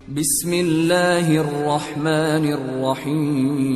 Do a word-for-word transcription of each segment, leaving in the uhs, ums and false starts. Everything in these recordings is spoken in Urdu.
بسم اللہ الرحمن الرحیم۔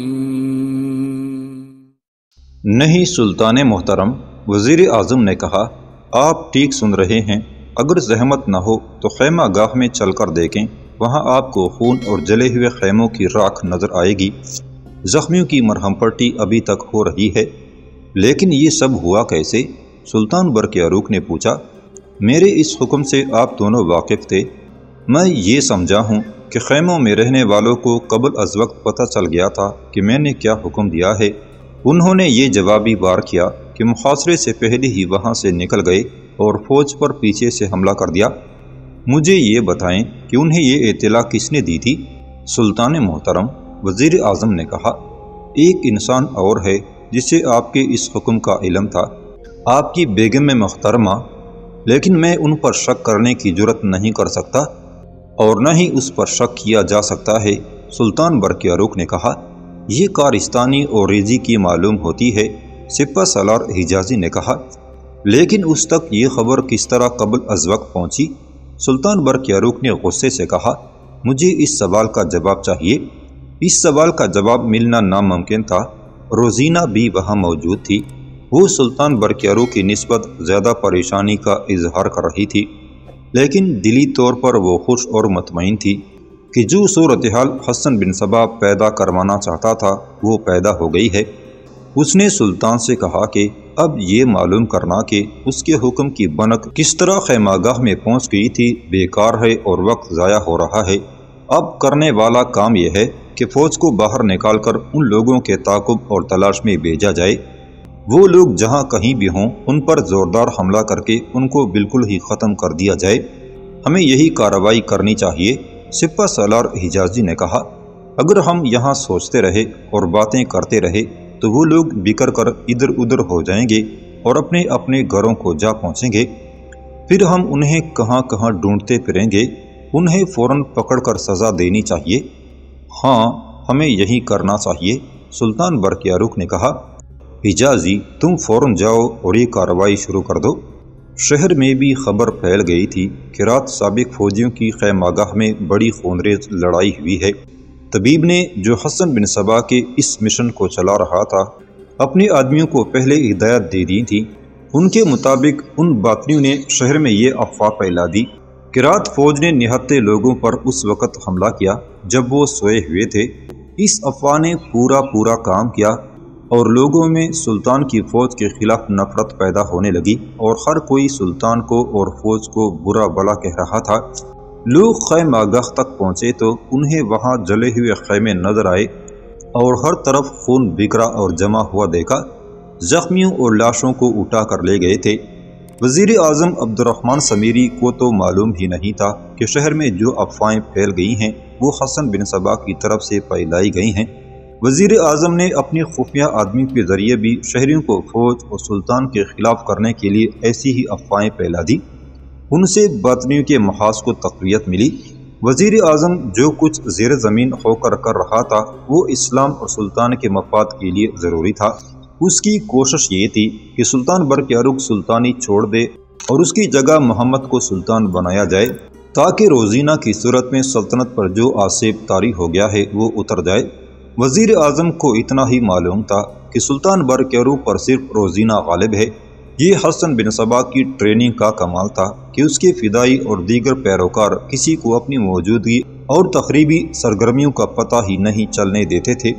نہیں سلطان محترم، وزیر اعظم نے کہا، آپ ٹھیک سن رہے ہیں۔ اگر زحمت نہ ہو تو خیمہ گاہ میں چل کر دیکھیں، وہاں آپ کو خون اور جلے ہوئے خیموں کی راکھ نظر آئے گی۔ زخمیوں کی مرہم پٹی ابھی تک ہو رہی ہے۔ لیکن یہ سب ہوا کیسے؟ سلطان برقیاروق نے پوچھا۔ میرے اس حکم سے آپ دونوں واقف تھے۔ میں یہ سمجھا ہوں کہ خیموں میں رہنے والوں کو قبل از وقت پتہ چل گیا تھا کہ میں نے کیا حکم دیا ہے۔ انہوں نے یہ جوابی وار کیا کہ محاصرے سے پہلے ہی وہاں سے نکل گئے اور فوج پر پیچھے سے حملہ کر دیا۔ مجھے یہ بتائیں کہ انہیں یہ اطلاع کس نے دی تھی؟ سلطان محترم، وزیر اعظم نے کہا، ایک انسان اور ہے جسے آپ کے اس حکم کا علم تھا، آپ کی بیگم محترمہ، لیکن میں ان پر شک کرنے کی جرت نہیں کر سکتا اور نہ ہی اس پر شک کیا جا سکتا ہے۔ سلطان برقیاروق نے کہا، یہ کارستانی اور ریزی کی معلوم ہوتی ہے۔ سپہ سالار حجازی نے کہا، لیکن اس تک یہ خبر کس طرح قبل از وقت پہنچی؟ سلطان برقیاروق نے غصے سے کہا، مجھے اس سوال کا جواب چاہیے۔ اس سوال کا جواب ملنا ناممکن تھا۔ روزینہ بھی وہاں موجود تھی۔ وہ سلطان برقیاروق کی نسبت زیادہ پریشانی کا اظہار کر رہی تھی، لیکن دلی طور پر وہ خوش اور مطمئن تھی کہ جو صورتحال حسن بن صبا پیدا کروانا چاہتا تھا وہ پیدا ہو گئی ہے۔ اس نے سلطان سے کہا کہ اب یہ معلوم کرنا کہ اس کے حکم کی بنک کس طرح خیمہ گاہ میں پہنچ گئی تھی بیکار ہے اور وقت ضائع ہو رہا ہے۔ اب کرنے والا کام یہ ہے کہ فوج کو باہر نکال کر ان لوگوں کے تعاقب اور تلاش میں بھیجا جائے۔ وہ لوگ جہاں کہیں بھی ہوں ان پر زوردار حملہ کر کے ان کو بالکل ہی ختم کر دیا جائے۔ ہمیں یہی کارروائی کرنی چاہیے۔ سپہ سالار حجازی نے کہا، اگر ہم یہاں سوچتے رہے اور باتیں کرتے رہے تو وہ لوگ بکھر کر ادھر ادھر ہو جائیں گے اور اپنے اپنے گھروں کو جا پہنچیں گے۔ پھر ہم انہیں کہاں کہاں ڈھونڈتے پھریں گے۔ انہیں فوراً پکڑ کر سزا دینی چاہیے۔ ہاں، ہمیں یہی کرنا چاہیے۔ سلطان برقیاروق نے کہا، حجازی، تم فوراً جاؤ اور یہ کارروائی شروع کر دو۔ شہر میں بھی خبر پھیل گئی تھی کہ رات سابق فوجیوں کی خیمہ گاہ میں بڑی خونریز لڑائی ہوئی ہے۔ طبیب نے جو حسن بن صبا کے اس مشن کو چلا رہا تھا، اپنے آدمیوں کو پہلے ہدایت دے دی تھی۔ ان کے مطابق ان باطنیوں نے شہر میں یہ افواہ پھیلا دی کہ رات فوج نے نہتے لوگوں پر اس وقت حملہ کیا جب وہ سوئے ہوئے تھے۔ اس افواہ نے پورا پورا کام کیا اور لوگوں میں سلطان کی فوج کے خلاف نفرت پیدا ہونے لگی اور ہر کوئی سلطان کو اور فوج کو برا بھلا کہہ رہا تھا۔ لوگ خیمہ گاہ تک پہنچے تو انہیں وہاں جلے ہوئے خیمے نظر آئے اور ہر طرف خون بکھرا اور جمع ہوا دیکھا۔ زخمیوں اور لاشوں کو اٹھا کر لے گئے تھے۔ وزیر اعظم عبد الرحمن سمیری کو تو معلوم ہی نہیں تھا کہ شہر میں جو افواہیں پھیل گئی ہیں وہ حسن بن صبا کی طرف سے پھیلائی گئی ہیں۔ وزیر اعظم نے اپنی خفیہ آدمی کے ذریعے بھی شہریوں کو فوج اور سلطان کے خلاف کرنے کے لیے ایسی ہی افواہیں پھیلا دی۔ ان سے باطنیوں کے محاذ کو تقویت ملی۔ وزیر اعظم جو کچھ زیر زمین ہو کر کر رہا تھا وہ اسلام اور سلطان کے مفاد کے لیے ضروری تھا۔ اس کی کوشش یہ تھی کہ سلطان برقیاروق سلطانی چھوڑ دے اور اس کی جگہ محمد کو سلطان بنایا جائے تاکہ روزینہ کی صورت میں سلطنت پر جو آسیب طاری ہو گیا ہے وہ اتر جائے۔ وزیر اعظم کو اتنا ہی معلوم تھا کہ سلطان برقیاروق پر صرف روزینہ غالب ہے۔ یہ حسن بن صبا کی ٹریننگ کا کمال تھا کہ اس کے فدائی اور دیگر پیروکار کسی کو اپنی موجودگی اور تخریبی سرگرمیوں کا پتہ ہی نہیں چلنے دیتے تھے۔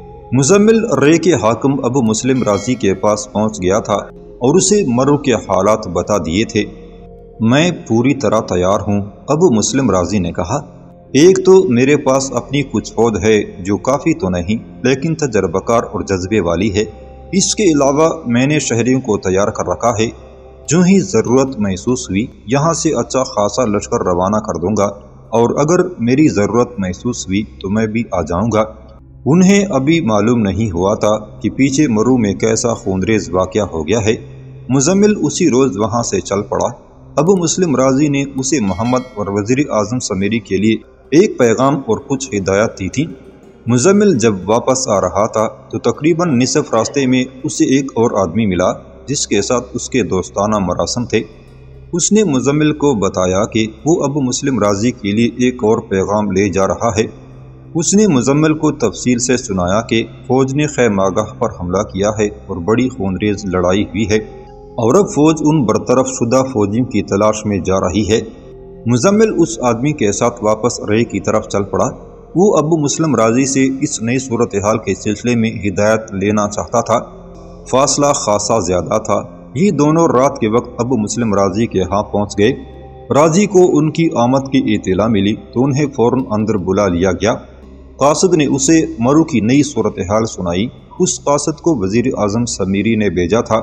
مزمل رے کے حاکم ابو مسلم رازی کے پاس پہنچ گیا تھا اور اسے مرو کے حالات بتا دیے تھے۔ میں پوری طرح تیار ہوں، ابو مسلم رازی نے کہا۔ ایک تو میرے پاس اپنی کچھ فوج ہے جو کافی تو نہیں لیکن تجربہ کار اور جذبے والی ہے۔ اس کے علاوہ میں نے شہریوں کو تیار کر رکھا ہے۔ جو ہی ضرورت محسوس ہوئی یہاں سے اچھا خاصا لشکر روانہ کر دوں گا اور اگر میری ضرورت محسوس ہوئی تو میں بھی آ جاؤں گا۔ انہیں ابھی معلوم نہیں ہوا تھا کہ پیچھے مرو میں کیسا خونریز واقعہ ہو گیا ہے۔ مزمل اسی روز وہاں سے چل پڑا۔ ابو مسلم رازی نے اسے محمد اور وزیر اعظم سمیری کے لیے ایک پیغام اور کچھ ہدایات دی تھیں۔ مزمل جب واپس آ رہا تھا تو تقریباً نصف راستے میں اسے ایک اور آدمی ملا جس کے ساتھ اس کے دوستانہ مراسم تھے۔ اس نے مزمل کو بتایا کہ وہ ابو مسلم راضی کے لیے ایک اور پیغام لے جا رہا ہے۔ اس نے مزمل کو تفصیل سے سنایا کہ فوج نے خیمہ گاہ پر حملہ کیا ہے اور بڑی خونریز لڑائی ہوئی ہے اور اب فوج ان برطرف شدہ فوجیوں کی تلاش میں جا رہی ہے۔ مزمل اس آدمی کے ساتھ واپس رے کی طرف چل پڑا۔ وہ ابو مسلم راضی سے اس نئی صورتحال کے سلسلے میں ہدایت لینا چاہتا تھا۔ فاصلہ خاصا زیادہ تھا۔ یہ دونوں رات کے وقت ابو مسلم راضی کے ہاں پہنچ گئے۔ راضی کو ان کی آمد کی اطلاع ملی تو انہیں فوراً اندر بلا لیا گیا۔ قاصد نے اسے مرو کی نئی صورتحال سنائی۔ اس قاصد کو وزیر اعظم سمیری نے بھیجا تھا۔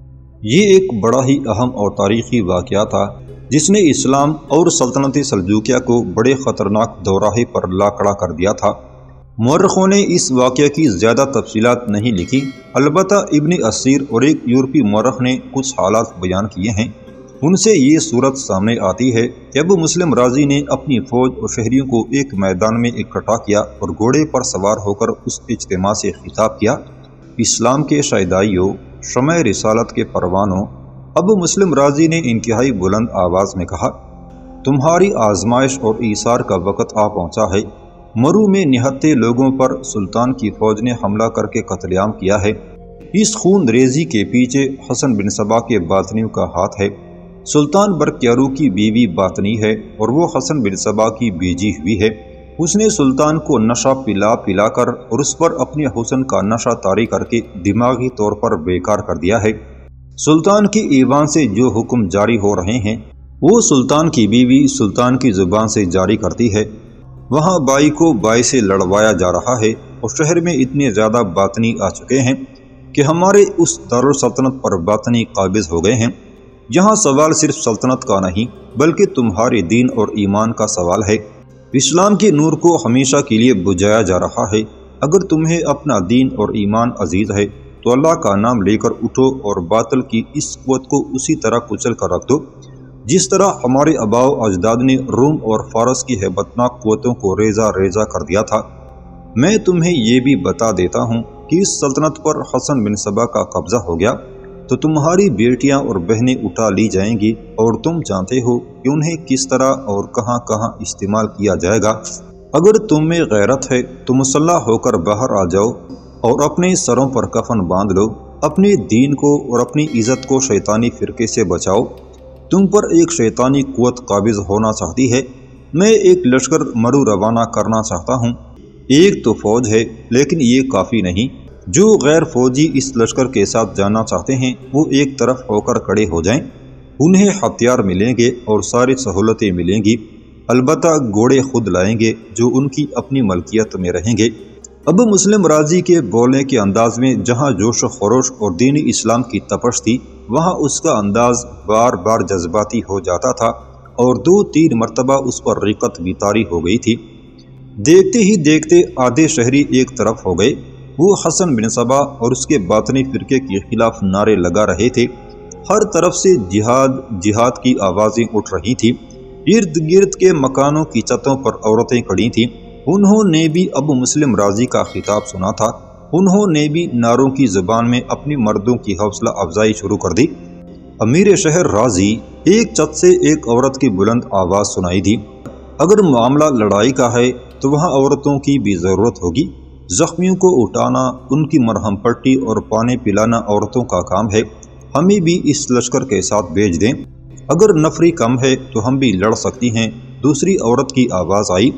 یہ ایک بڑا ہی اہم اور تاریخی واقعہ تھا جس نے اسلام اور سلطنت سلجوقیہ کو بڑے خطرناک دوراہے پر لا کھڑا کر دیا تھا۔ مورخوں نے اس واقعہ کی زیادہ تفصیلات نہیں لکھی، البتہ ابن اسیر اور ایک یورپی مورخ نے کچھ حالات بیان کیے ہیں۔ ان سے یہ صورت سامنے آتی ہے کہ ابو مسلم راضی نے اپنی فوج اور شہریوں کو ایک میدان میں اکٹھا کیا اور گھوڑے پر سوار ہو کر اس اجتماع سے خطاب کیا۔ اسلام کے شہدائیوں، شمع رسالت کے پروانوں، ابو مسلم راضی نے انتہائی بلند آواز میں کہا، تمہاری آزمائش اور ایثار کا وقت آ پہنچا ہے۔ مرو میں نہتے لوگوں پر سلطان کی فوج نے حملہ کر کے قتل عام کیا ہے۔ اس خون ریزی کے پیچھے حسن بن سبا کے باطنیوں کا ہاتھ ہے۔ سلطان برقیارو کی بیوی باطنی ہے اور وہ حسن بن سبا کی بیجی ہوئی ہے۔ اس نے سلطان کو نشہ پلا پلا کر اور اس پر اپنے حسن کا نشہ طاری کر کے دماغی طور پر بیکار کر دیا ہے۔ سلطان کی ایوان سے جو حکم جاری ہو رہے ہیں وہ سلطان کی بیوی سلطان کی زبان سے جاری کرتی ہے۔ وہاں بائی کو بائی سے لڑوایا جا رہا ہے اور شہر میں اتنے زیادہ باطنی آ چکے ہیں کہ ہمارے اس دارالسلطنت پر باطنی قابض ہو گئے ہیں۔ یہاں سوال صرف سلطنت کا نہیں بلکہ تمہارے دین اور ایمان کا سوال ہے۔ اسلام کے نور کو ہمیشہ کے لیے بجھایا جا رہا ہے۔ اگر تمہیں اپنا دین اور ایمان عزیز ہے تو اللہ کا نام لے کر اٹھو اور باطل کی اس قوت کو اسی طرح کچل کر رکھ دو جس طرح ہمارے آباء و اجداد نے روم اور فارس کی ہیبتناک قوتوں کو ریزہ ریزہ کر دیا تھا۔ میں تمہیں یہ بھی بتا دیتا ہوں کہ اس سلطنت پر حسن بن سبا کا قبضہ ہو گیا تو تمہاری بیٹیاں اور بہنیں اٹھا لی جائیں گی اور تم جانتے ہو کہ انہیں کس طرح اور کہاں کہاں استعمال کیا جائے گا۔ اگر تم میں غیرت ہے تو مسلح ہو کر باہر آ جاؤ اور اپنے سروں پر کفن باندھ لو، اپنے دین کو اور اپنی عزت کو شیطانی فرقے سے بچاؤ۔ تم پر ایک شیطانی قوت قابض ہونا چاہتی ہے۔ میں ایک لشکر مرو روانہ کرنا چاہتا ہوں۔ ایک تو فوج ہے لیکن یہ کافی نہیں۔ جو غیر فوجی اس لشکر کے ساتھ جانا چاہتے ہیں وہ ایک طرف ہو کر کھڑے ہو جائیں۔ انہیں ہتھیار ملیں گے اور ساری سہولتیں ملیں گی، البتہ گھوڑے خود لائیں گے جو ان کی اپنی ملکیت میں رہیں گے۔ ابو مسلم راضی کے بولنے کے انداز میں جہاں جوش و خروش اور دینی اسلام کی تپش تھی وہاں اس کا انداز بار بار جذباتی ہو جاتا تھا اور دو تین مرتبہ اس پر رقت بھی طاری ہو گئی تھی۔ دیکھتے ہی دیکھتے آدھے شہری ایک طرف ہو گئے۔ وہ حسن بن سبا اور اس کے باطنی فرقے کے خلاف نعرے لگا رہے تھے۔ ہر طرف سے جہاد جہاد کی آوازیں اٹھ رہی تھیں۔ ارد گرد کے مکانوں کی چھتوں پر عورتیں کھڑی تھیں۔ انہوں نے بھی ابو مسلم راضی کا خطاب سنا تھا۔ انہوں نے بھی نعروں کی زبان میں اپنی مردوں کی حوصلہ افزائی شروع کر دی۔ امیر شہر راضی، ایک چھت سے ایک عورت کی بلند آواز سنائی دی، اگر معاملہ لڑائی کا ہے تو وہاں عورتوں کی بھی ضرورت ہوگی۔ زخمیوں کو اٹھانا، ان کی مرہم پٹی اور پانی پلانا عورتوں کا کام ہے۔ ہمیں بھی اس لشکر کے ساتھ بھیج دیں۔ اگر نفری کم ہے تو ہم بھی لڑ سکتی ہیں، دوسری عورت کی آواز آئی۔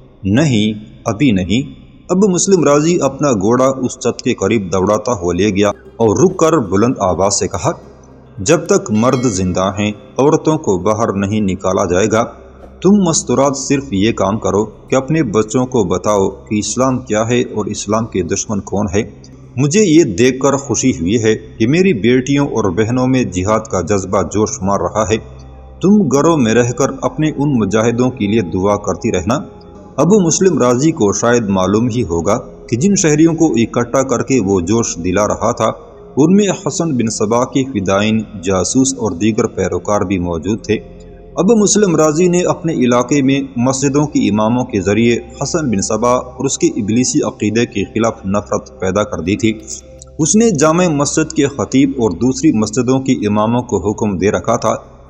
نہیں، ابھی نہیں۔ ابو مسلم راضی اپنا گھوڑا اس چھت کے قریب دوڑاتا ہوا لے گیا اور رک کر بلند آواز سے کہا، جب تک مرد زندہ ہیں عورتوں کو باہر نہیں نکالا جائے گا۔ تم مستورات صرف یہ کام کرو کہ اپنے بچوں کو بتاؤ کہ اسلام کیا ہے اور اسلام کے دشمن کون ہے۔ مجھے یہ دیکھ کر خوشی ہوئی ہے کہ میری بیٹیوں اور بہنوں میں جہاد کا جذبہ جوش مار رہا ہے۔ تم گھروں میں رہ کر اپنے ان مجاہدوں کے لیے دعا کرتی رہنا۔ ابو مسلم راضی کو شاید معلوم ہی ہوگا کہ جن شہریوں کو اکٹھا کر کے وہ جوش دلا رہا تھا ان میں حسن بن سبا کے فدائین، جاسوس اور دیگر پیروکار بھی موجود تھے۔ ابو مسلم راضی نے اپنے علاقے میں مسجدوں کی اماموں کے ذریعے حسن بن سبا اور اس کے ابلیسی عقیدے کے خلاف نفرت پیدا کر دی تھی۔ اس نے جامع مسجد کے خطیب اور دوسری مسجدوں کی اماموں کو حکم دے رکھا تھا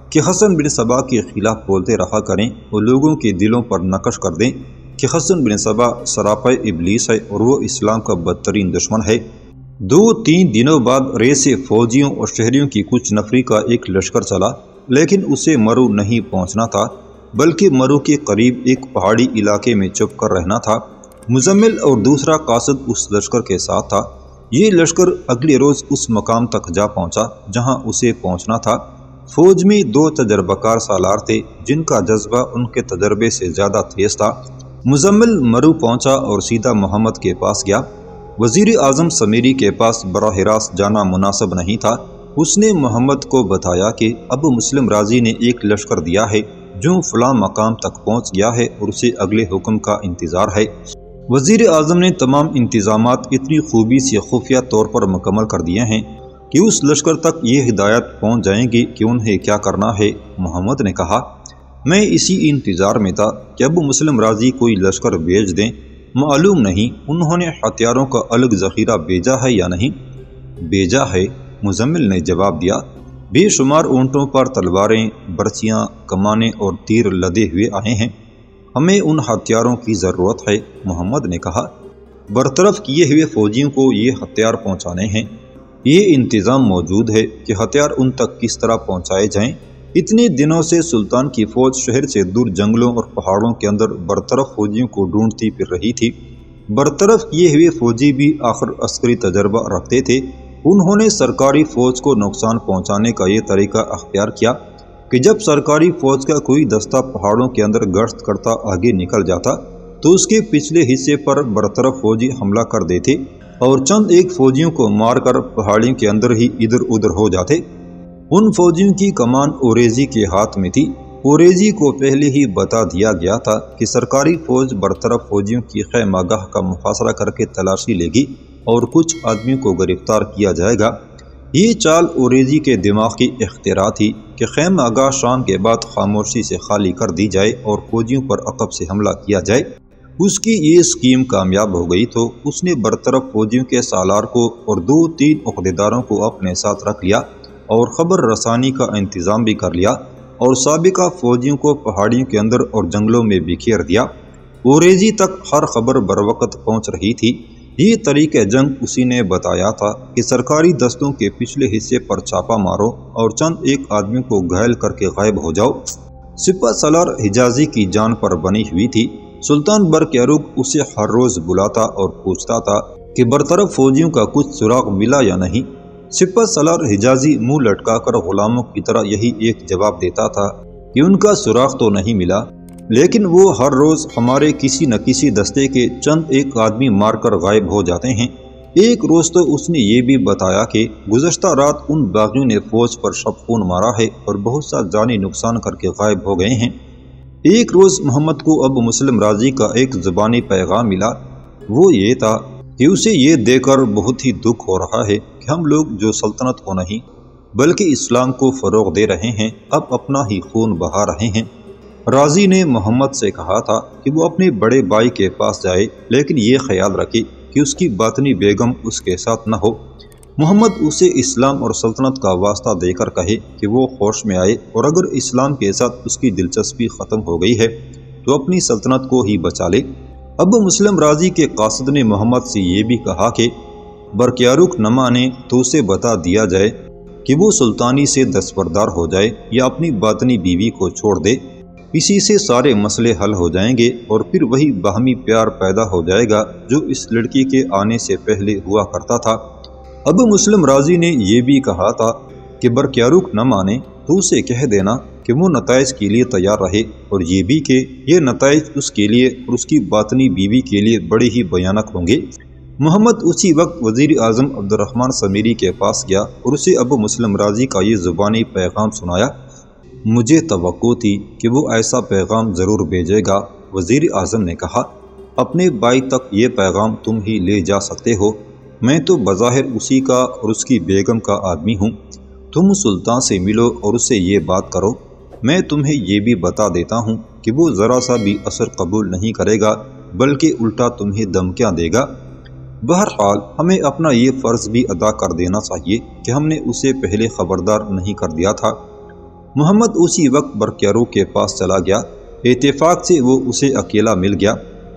کہ حسن بن صبا کے خلاف بولتے رہا کریں اور لوگوں کے دلوں پر نقش کر دیں کہ حسن بن صبا سراپا ابلیس ہے اور وہ اسلام کا بدترین دشمن ہے۔ دو تین دنوں بعد رے سے فوجیوں اور شہریوں کی کچھ نفری کا ایک لشکر چلا، لیکن اسے مرو نہیں پہنچنا تھا بلکہ مرو کے قریب ایک پہاڑی علاقے میں چھپ کر رہنا تھا۔ مزمل اور دوسرا قاصد اس لشکر کے ساتھ تھا۔ یہ لشکر اگلے روز اس مقام تک جا پہنچا جہاں اسے پہنچنا تھا۔ فوج میں دو تجربہ کار سالار تھے جن کا جذبہ ان کے تجربے سے زیادہ تیز تھا۔ مزمل مرو پہنچا اور سیدھا محمد کے پاس گیا۔ وزیر اعظم سمیری کے پاس براہ راست جانا مناسب نہیں تھا۔ اس نے محمد کو بتایا کہ ابو مسلم رازی نے ایک لشکر دیا ہے جو فلاں مقام تک پہنچ گیا ہے اور اسے اگلے حکم کا انتظار ہے۔ وزیر اعظم نے تمام انتظامات اتنی خوبی سے خفیہ طور پر مکمل کر دیے ہیں کہ اس لشکر تک یہ ہدایت پہنچ جائیں گی کہ انہیں کیا کرنا ہے۔ محمد نے کہا، میں اسی انتظار میں تھا کہ ابو مسلم رازی کوئی لشکر بھیج دیں، معلوم نہیں انہوں نے ہتھیاروں کا الگ ذخیرہ بھیجا ہے یا نہیں۔ بھیجا ہے، مزمل نے جواب دیا، بے شمار اونٹوں پر تلواریں، برچیاں، کمانیں اور تیر لدے ہوئے آئے ہیں، ہمیں ان ہتھیاروں کی ضرورت ہے۔ محمد نے کہا، برطرف کیے ہوئے فوجیوں کو یہ ہتھیار پہنچانے ہیں۔ یہ انتظام موجود ہے کہ ہتھیار ان تک کس طرح پہنچائے جائیں۔ اتنے دنوں سے سلطان کی فوج شہر سے دور جنگلوں اور پہاڑوں کے اندر برطرف فوجیوں کو ڈھونڈتی پھر رہی تھی۔ برطرف کیے ہوئے فوجی بھی آخر عسکری تجربہ رکھتے تھے۔ انہوں نے سرکاری فوج کو نقصان پہنچانے کا یہ طریقہ اختیار کیا کہ جب سرکاری فوج کا کوئی دستہ پہاڑوں کے اندر گشت کرتا آگے نکل جاتا تو اس کے پچھلے حصے پر برطرف فوجی حملہ کر دیتے اور چند ایک فوجیوں کو مار کر پہاڑیوں کے اندر ہی ادھر ادھر ہو جاتے۔ ان فوجیوں کی کمان اوریزی کے ہاتھ میں تھی۔ اوریزی کو پہلے ہی بتا دیا گیا تھا کہ سرکاری فوج برطرف فوجیوں کی خیمہ گاہ کا محاصرہ کر کے تلاشی لے گی اور کچھ آدمیوں کو گرفتار کیا جائے گا۔ یہ چال اوریزی کے دماغ کی اختراع تھی کہ خیمہ گاہ شام کے بعد خاموشی سے خالی کر دی جائے اور فوجیوں پر عقب سے حملہ کیا جائے۔ اس کی یہ اسکیم کامیاب ہو گئی تو اس نے برطرف فوجیوں کے سالار کو اور دو تین عہدیداروں کو اپنے ساتھ رکھ لیا اور خبر رسانی کا انتظام بھی کر لیا اور سابقہ فوجیوں کو پہاڑیوں کے اندر اور جنگلوں میں بکھیر دیا۔ اوریزی تک ہر خبر بروقت پہنچ رہی تھی۔ یہ طریقہ جنگ اسی نے بتایا تھا کہ سرکاری دستوں کے پچھلے حصے پر چھاپا مارو اور چند ایک آدمیوں کو گھائل کر کے غائب ہو جاؤ۔ سپہ سالار حجازی کی جان پر بنی ہوئی تھی۔ سلطان برقیاروق اسے ہر روز بلاتا اور پوچھتا تھا کہ برطرف فوجیوں کا کچھ سراغ ملا یا نہیں۔ سپہ سالار حجازی منہ لٹکا کر غلاموں کی طرح یہی ایک جواب دیتا تھا کہ ان کا سراغ تو نہیں ملا، لیکن وہ ہر روز ہمارے کسی نہ کسی دستے کے چند ایک آدمی مار کر غائب ہو جاتے ہیں۔ ایک روز تو اس نے یہ بھی بتایا کہ گزشتہ رات ان باغیوں نے فوج پر شب خون مارا ہے اور بہت سا جانی نقصان کر کے غائب ہو گئے ہیں۔ ایک روز محمد کو ابو مسلم رازی کا ایک زبانی پیغام ملا۔ وہ یہ تھا کہ اسے یہ دیکھ کر بہت ہی دکھ ہو رہا ہے کہ ہم لوگ جو سلطنت کو نہیں بلکہ اسلام کو فروغ دے رہے ہیں اب اپنا ہی خون بہا رہے ہیں۔ رازی نے محمد سے کہا تھا کہ وہ اپنے بڑے بھائی کے پاس جائے، لیکن یہ خیال رکھے کہ اس کی باطنی بیگم اس کے ساتھ نہ ہو۔ محمد اسے اسلام اور سلطنت کا واسطہ دے کر کہے کہ وہ ہوش میں آئے اور اگر اسلام کے ساتھ اس کی دلچسپی ختم ہو گئی ہے تو اپنی سلطنت کو ہی بچا لے۔ ابو مسلم رازی کے قاصد نے محمد سے یہ بھی کہا کہ برقیاروق نہ مانے تو اسے بتا دیا جائے کہ وہ سلطانی سے دستبردار ہو جائے یا اپنی باطنی بیوی کو چھوڑ دے، اسی سے سارے مسئلے حل ہو جائیں گے اور پھر وہی باہمی پیار پیدا ہو جائے گا جو اس لڑکی کے آنے سے پہلے ہوا کرتا تھا۔ ابو مسلم رازی نے یہ بھی کہا تھا کہ برقیاروق نہ مانے تو اسے کہہ دینا کہ وہ نتائج کے لیے تیار رہے اور یہ بھی کہ یہ نتائج اس کے لیے اور اس کی باطنی بیوی کے لیے بڑے ہی بھیانک ہوں گے۔ محمد اسی وقت وزیر اعظم عبد الرحمن سمیری کے پاس گیا اور اسے ابو مسلم رازی کا یہ زبانی پیغام سنایا۔ مجھے توقع تھی کہ وہ ایسا پیغام ضرور بھیجے گا، وزیر اعظم نے کہا۔ اپنے بھائی تک یہ پیغام تم ہی لے جا سکتے ہو، میں تو بظاہر اسی کا اور اس کی بیگم کا آدمی ہوں۔ تم سلطان سے ملو اور اسے یہ بات کرو۔ میں تمہیں یہ بھی بتا دیتا ہوں کہ وہ ذرا سا بھی اثر قبول نہیں کرے گا بلکہ الٹا تمہیں دھمکیاں دے گا۔ بہرحال ہمیں اپنا یہ فرض بھی ادا کر دینا چاہیے کہ ہم نے اسے پہلے خبردار نہیں کر دیا تھا۔ محمد اسی وقت برقیاروق کے پاس چلا گیا۔ اتفاق سے وہ اسے اکیلا مل گیا۔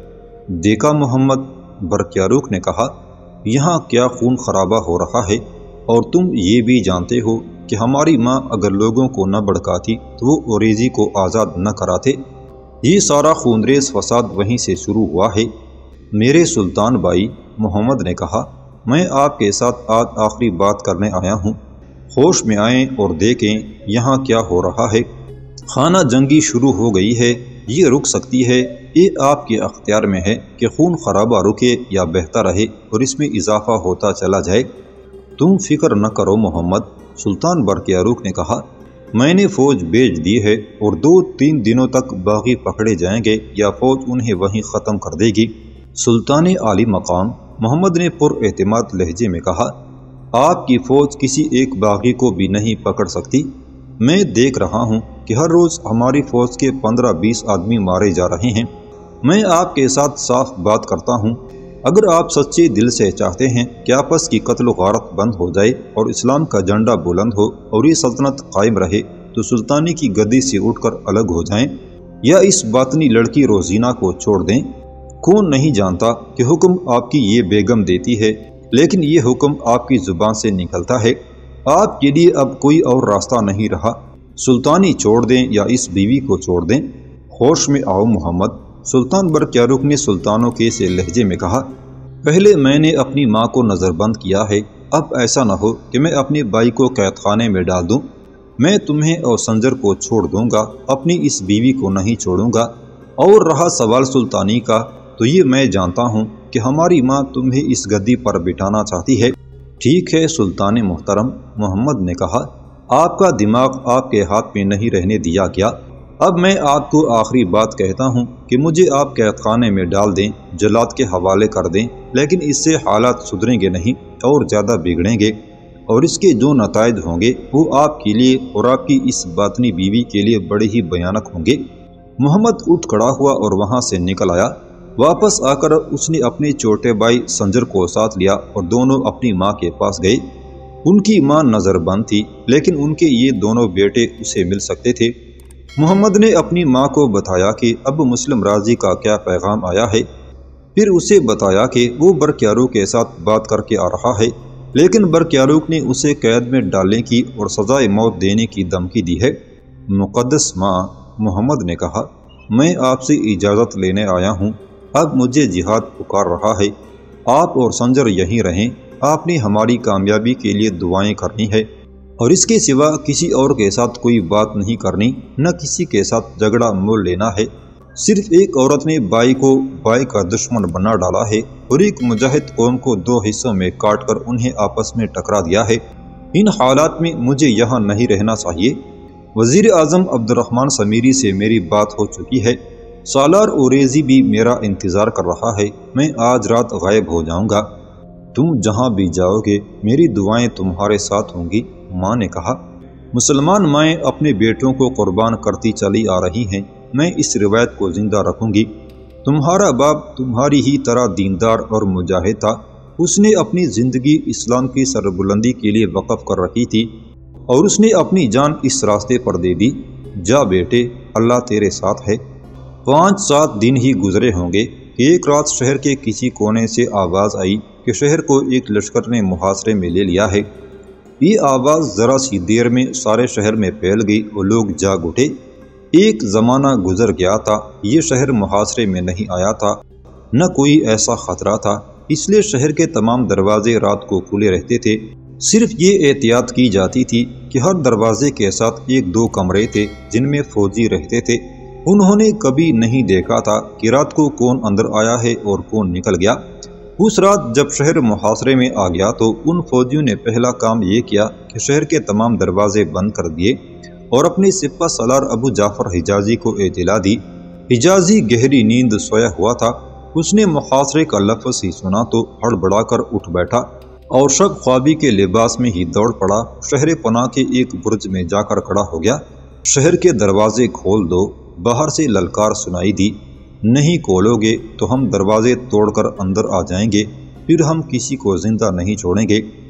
دیکھا محمد، برقیاروق نے کہا، یہاں کیا خون خرابہ ہو رہا ہے، اور تم یہ بھی جانتے ہو کہ ہماری ماں اگر لوگوں کو نہ بھڑکاتی تو وہ اوریزی کو آزاد نہ کراتے۔ یہ سارا خونریز فساد وہیں سے شروع ہوا ہے۔ میرے سلطان بھائی، محمد نے کہا، میں آپ کے ساتھ آج آخری بات کرنے آیا ہوں۔ ہوش میں آئیں اور دیکھیں یہاں کیا ہو رہا ہے۔ خانہ جنگی شروع ہو گئی ہے، یہ رک سکتی ہے، یہ آپ کے اختیار میں ہے کہ خون خرابہ رکے یا بہتا رہے اور اس میں اضافہ ہوتا چلا جائے۔ تم فکر نہ کرو محمد، سلطان برقیاروق نے کہا، میں نے فوج بھیج دی ہے اور دو تین دنوں تک باغی پکڑے جائیں گے یا فوج انہیں وہیں ختم کر دے گی۔ سلطان عالی مقام، محمد نے پر اعتماد لہجے میں کہا، آپ کی فوج کسی ایک باغی کو بھی نہیں پکڑ سکتی۔ میں دیکھ رہا ہوں کہ ہر روز ہماری فوج کے پندرہ بیس آدمی مارے جا رہے ہیں۔ میں آپ کے ساتھ صاف بات کرتا ہوں، اگر آپ سچے دل سے چاہتے ہیں کہ آپس کی قتل و غارت بند ہو جائے اور اسلام کا جھنڈا بلند ہو اور یہ سلطنت قائم رہے تو سلطانی کی گدی سے اٹھ کر الگ ہو جائیں یا اس باطنی لڑکی روزینہ کو چھوڑ دیں۔ کون نہیں جانتا کہ حکم آپ کی یہ بیگم دیتی ہے، لیکن یہ حکم آپ کی زبان سے نکلتا ہے۔ آپ کے لیے اب کوئی اور راستہ نہیں رہا، سلطانی چھوڑ دیں یا اس بیوی کو چھوڑ دیں۔ ہوش میں آؤ محمد، سلطان برقیاروق نے سلطانوں کے سے لہجے میں کہا، پہلے میں نے اپنی ماں کو نظر بند کیا ہے، اب ایسا نہ ہو کہ میں اپنے بھائی کو قید خانے میں ڈال دوں۔ میں تمہیں اور سنجر کو چھوڑ دوں گا، اپنی اس بیوی کو نہیں چھوڑوں گا۔ اور رہا سوال سلطانی کا، تو یہ میں جانتا ہوں کہ ہماری ماں تمہیں اس گدی پر بٹھانا چاہتی ہے۔ ٹھیک ہے سلطان محترم، محمد نے کہا، آپ کا دماغ آپ کے ہاتھ میں نہیں رہنے دیا گیا۔ اب میں آپ کو آخری بات کہتا ہوں کہ مجھے آپ قید خانے میں ڈال دیں، جلاد کے حوالے کر دیں، لیکن اس سے حالات سدھریں گے نہیں اور زیادہ بگڑیں گے، اور اس کے جو نتائج ہوں گے وہ آپ کے لیے اور آپ کی اس باطنی بیوی کے لیے بڑے ہی بھیانک ہوں گے۔ محمد اٹھ کھڑا ہوا اور وہاں سے نکل آیا۔ واپس آ کر اس نے اپنے چھوٹے بھائی سنجر کو ساتھ لیا اور دونوں اپنی ماں کے پاس گئے۔ ان کی ماں نظر بند تھی، لیکن ان کے یہ دونوں بیٹے اسے مل سکتے تھے۔ محمد نے اپنی ماں کو بتایا کہ اب مسلم راضی کا کیا پیغام آیا ہے، پھر اسے بتایا کہ وہ برقیاروق کے ساتھ بات کر کے آ رہا ہے، لیکن برقیاروق نے اسے قید میں ڈالنے کی اور سزائے موت دینے کی دھمکی دی ہے۔ مقدس ماں، محمد نے کہا، میں آپ سے اجازت لینے آیا ہوں، اب مجھے جہاد پکار رہا ہے، آپ اور سنجر یہیں رہیں، آپ نے ہماری کامیابی کے لیے دعائیں کرنی ہے اور اس کے سوا کسی اور کے ساتھ کوئی بات نہیں کرنی، نہ کسی کے ساتھ جھگڑا مول لینا ہے۔ صرف ایک عورت نے بھائی کو بھائی کا دشمن بنا ڈالا ہے اور ایک مجاہد قوم کو دو حصوں میں کاٹ کر انہیں آپس میں ٹکرا دیا ہے۔ ان حالات میں مجھے یہاں نہیں رہنا چاہیے۔ وزیر اعظم عبد الرحمن سمیری سے میری بات ہو چکی ہے، سالار اوریزی بھی میرا انتظار کر رہا ہے، میں آج رات غائب ہو جاؤں گا۔ تم جہاں بھی جاؤ گے میری دعائیں تمہارے ساتھ ہوں گی، ماں نے کہا۔ مسلمان مائیں اپنے بیٹوں کو قربان کرتی چلی آ رہی ہیں، میں اس روایت کو زندہ رکھوں گی۔ تمہارا باپ تمہاری ہی طرح دیندار اور مجاہد تھا، اس نے اپنی زندگی اسلام کی سربلندی کے لیے وقف کر رکھی تھی اور اس نے اپنی جان اس راستے پر دے دی۔ جا بیٹے، اللہ تیرے ساتھ ہے۔ پانچ سات دن ہی گزرے ہوں گے کہ ایک رات شہر کے کسی کونے سے آواز آئی کہ شہر کو ایک لشکر نے محاصرے میں لے لیا ہے۔ یہ آواز ذرا سی دیر میں سارے شہر میں پھیل گئی اور لوگ جاگ اٹھے۔ ایک زمانہ گزر گیا تھا، یہ شہر محاصرے میں نہیں آیا تھا، نہ کوئی ایسا خطرہ تھا، اس لیے شہر کے تمام دروازے رات کو کھلے رہتے تھے۔ صرف یہ احتیاط کی جاتی تھی کہ ہر دروازے کے ساتھ ایک دو کمرے تھے جن میں فوجی رہتے تھے۔ انہوں نے کبھی نہیں دیکھا تھا کہ رات کو کون اندر آیا ہے اور کون نکل گیا۔ اس رات جب شہر محاصرے میں آ گیا تو ان فوجیوں نے پہلا کام یہ کیا کہ شہر کے تمام دروازے بند کر دیے اور اپنے سپہ سالار ابو جعفر حجازی کو اطلاع دی۔ حجازی گہری نیند سویا ہوا تھا، اس نے محاصرے کا لفظ ہی سنا تو ہڑبڑا کر اٹھ بیٹھا اور شب خوابی کے لباس میں ہی دوڑ پڑا، شہر پناہ کے ایک برج میں جا کر کھڑا ہو گیا۔ شہر کے دروازے کھول دو، باہر سے للکار سنائی دی، نہیں کھولو گے تو ہم دروازے توڑ کر اندر آ جائیں گے، پھر ہم کسی کو زندہ نہیں چھوڑیں گے۔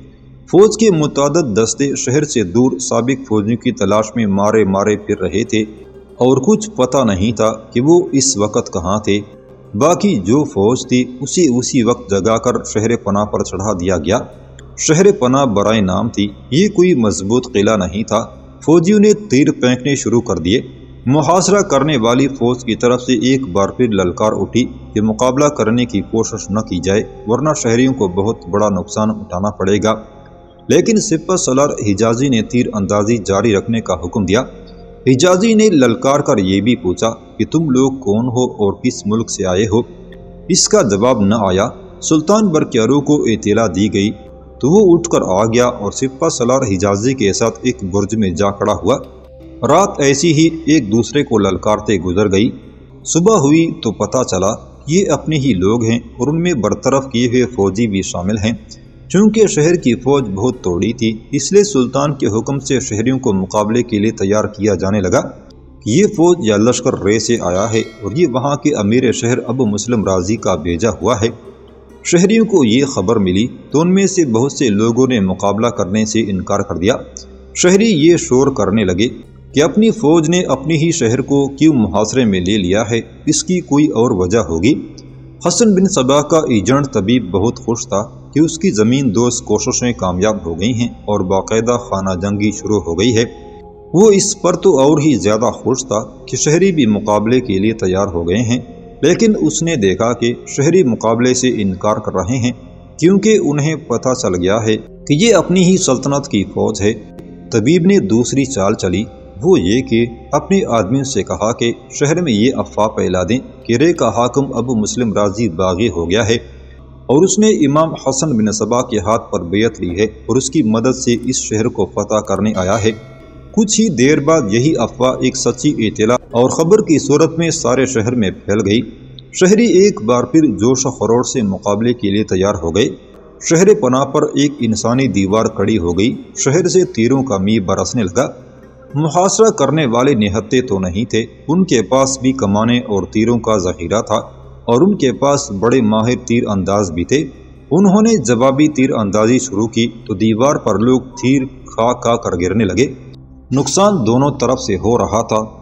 فوج کے متعدد دستے شہر سے دور سابق فوجیوں کی تلاش میں مارے مارے پھر رہے تھے اور کچھ پتہ نہیں تھا کہ وہ اس وقت کہاں تھے۔ باقی جو فوج تھی اسے اسی وقت جگا کر شہر پناہ پر چڑھا دیا گیا۔ شہر پناہ برائے نام تھی، یہ کوئی مضبوط قلعہ نہیں تھا۔ فوجیوں نے تیر پھینکنے شروع کر دیے۔ محاصرہ کرنے والی فوج کی طرف سے ایک بار پھر للکار اٹھی کہ مقابلہ کرنے کی کوشش نہ کی جائے ورنہ شہریوں کو بہت بڑا نقصان اٹھانا پڑے گا، لیکن سپہ سالار حجازی نے تیر اندازی جاری رکھنے کا حکم دیا۔ حجازی نے للکار کر یہ بھی پوچھا کہ تم لوگ کون ہو اور کس ملک سے آئے ہو؟ اس کا جواب نہ آیا۔ سلطان برقیارو کو اطلاع دی گئی تو وہ اٹھ کر آ گیا اور سپہ سالار حجازی کے ساتھ ایک برج میں جا کھڑا ہوا۔ رات ایسی ہی ایک دوسرے کو للکارتے گزر گئی۔ صبح ہوئی تو پتہ چلا یہ اپنے ہی لوگ ہیں اور ان میں برطرف کیے ہوئے فوجی بھی شامل ہیں۔ چونکہ شہر کی فوج بہت توڑی تھی اس لیے سلطان کے حکم سے شہریوں کو مقابلے کے لیے تیار کیا جانے لگا کہ یہ فوج یا لشکر رے سے آیا ہے اور یہ وہاں کے امیر شہر ابو مسلم رازی کا بھیجا ہوا ہے۔ شہریوں کو یہ خبر ملی تو ان میں سے بہت سے لوگوں نے مقابلہ کرنے سے انکار کر دیا۔ شہری یہ شور کرنے لگے کہ اپنی فوج نے اپنے ہی شہر کو کیوں محاصرے میں لے لیا ہے، اس کی کوئی اور وجہ ہوگی۔ حسن بن صباح کا ایجنٹ طبیب بہت خوش تھا کہ اس کی زمین دوست کوششیں کامیاب ہو گئی ہیں اور باقاعدہ خانہ جنگی شروع ہو گئی ہے۔ وہ اس پر تو اور ہی زیادہ خوش تھا کہ شہری بھی مقابلے کے لیے تیار ہو گئے ہیں، لیکن اس نے دیکھا کہ شہری مقابلے سے انکار کر رہے ہیں کیونکہ انہیں پتہ چل گیا ہے کہ یہ اپنی ہی سلطنت کی فوج ہے۔ طبیب نے دوسری چال چلی، وہ یہ کہ اپنے آدمیوں سے کہا کہ شہر میں یہ افواہ پھیلا دیں کہ رے کا حاکم ابو مسلم رازی باغی ہو گیا ہے اور اس نے امام حسن بن صباح کے ہاتھ پر بیعت لی ہے اور اس کی مدد سے اس شہر کو فتح کرنے آیا ہے۔ کچھ ہی دیر بعد یہی افواہ ایک سچی اطلاع اور خبر کی صورت میں سارے شہر میں پھیل گئی۔ شہری ایک بار پھر جوش و خروش سے مقابلے کے لیے تیار ہو گئے۔ شہر پناہ پر ایک انسانی دیوار کھڑی ہو گئی، شہر سے تیروں کا می برسنے لگا۔ محاصرہ کرنے والے نہتے تو نہیں تھے، ان کے پاس بھی کمانے اور تیروں کا ذخیرہ تھا اور ان کے پاس بڑے ماہر تیر انداز بھی تھے۔ انہوں نے جوابی تیر اندازی شروع کی تو دیوار پر لوگ تیر کھا کھا کر گرنے لگے۔ نقصان دونوں طرف سے ہو رہا تھا۔